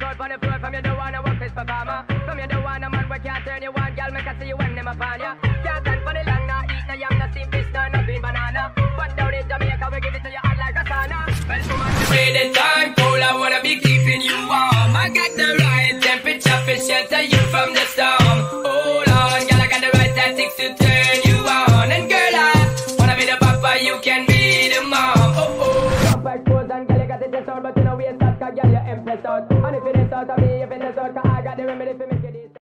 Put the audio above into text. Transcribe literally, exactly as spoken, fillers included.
out on the floor from you don't wanna work this performer. From you don't wanna man, we can't turn you on, girl, make I see you when them upon ya. Can't stand for the long, nah, eat no yam, no steam fish, no, no green banana. But down in Jamaica, we give it to you hot like a sauna. Well, woman, the way the time cold, I wanna be keeping you warm. I got the right temperature for shelter you from the storm. Hold on, girl, I got the right tactics to turn you on. And girl, I wanna be the papa, you can be the mom. Oh, oh. Pop expose and girl, you got the test out, but you know we ain't start, cause girl, you're empressed out.